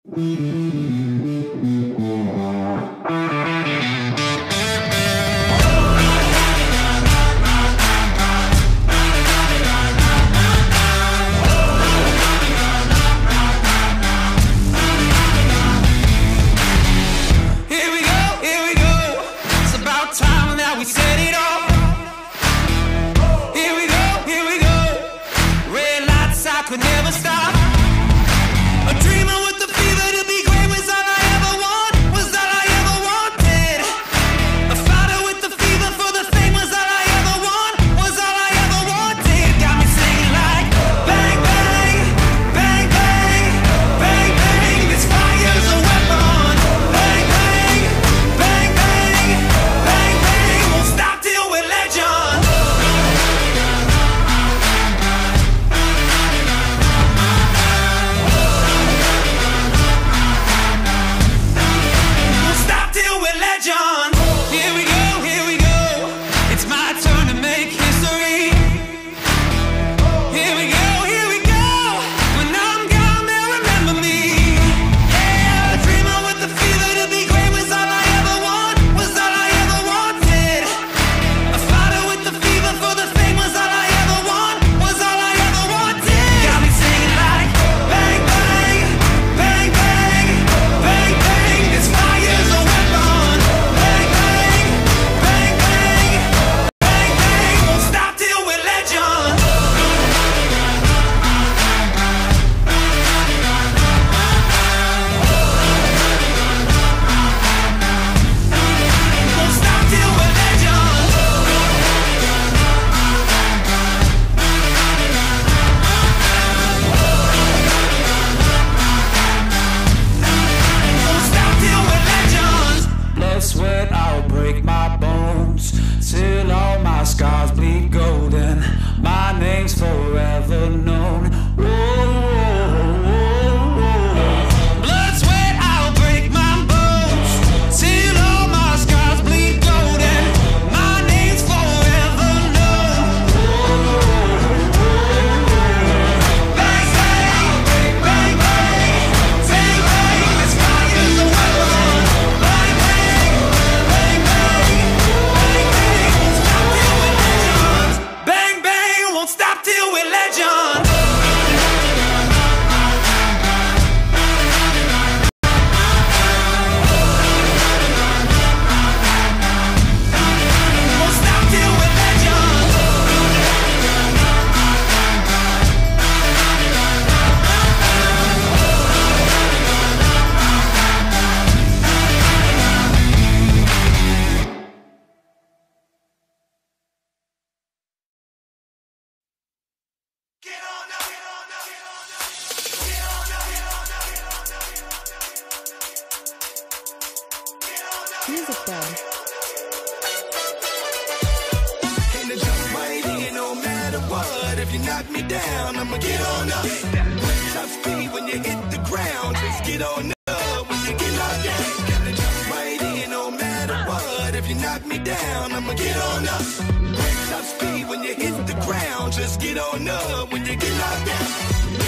Music Dome. And to jump right in, no matter what. If you knock me down, I'ma get on up. Top speed when you hit the ground. Just get on up when you get knocked down. And to jump right in, no matter what. If you knock me down, I'ma get on up. Top speed when you hit the ground. Just get on up when you get knocked down.